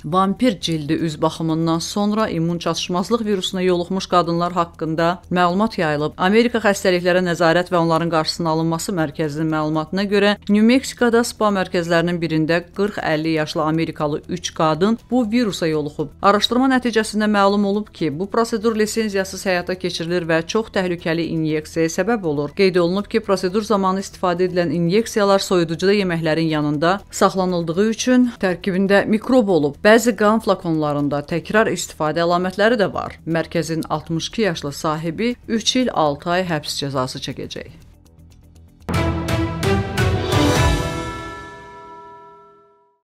vampir cildi üz baxımından sonra immun çatışmazlıq virusuna yoluxmuş qadınlar haqqında məlumat yayılıb. Amerika Xəstəliklərə Nəzarət və onların qarşısının alınması mərkəzinin məlumatına görə New Mexico'da spa mərkəzlərinin birində 40-50 yaşlı Amerikalı 3 qadın bu virusa yoluxub. Araşdırma nəticəsində məlum olub ki, bu prosedur lisenziyasız həyata keçirilir və çox təhlükəli inyeksiyaya səbəb olur. Qeyd olunub ki, prosedur zamanı istifadə edilən inyeksiyalar soyuducuda yeməklərin yanında saxlanıldığı üçün tərkibində mikrob olub. Bəzi qan flakonlarında təkrar istifadə əlamətləri də var. Mərkəzin 62 yaşlı sahibi 3 il 6 ay həbs cəzası çəkəcək.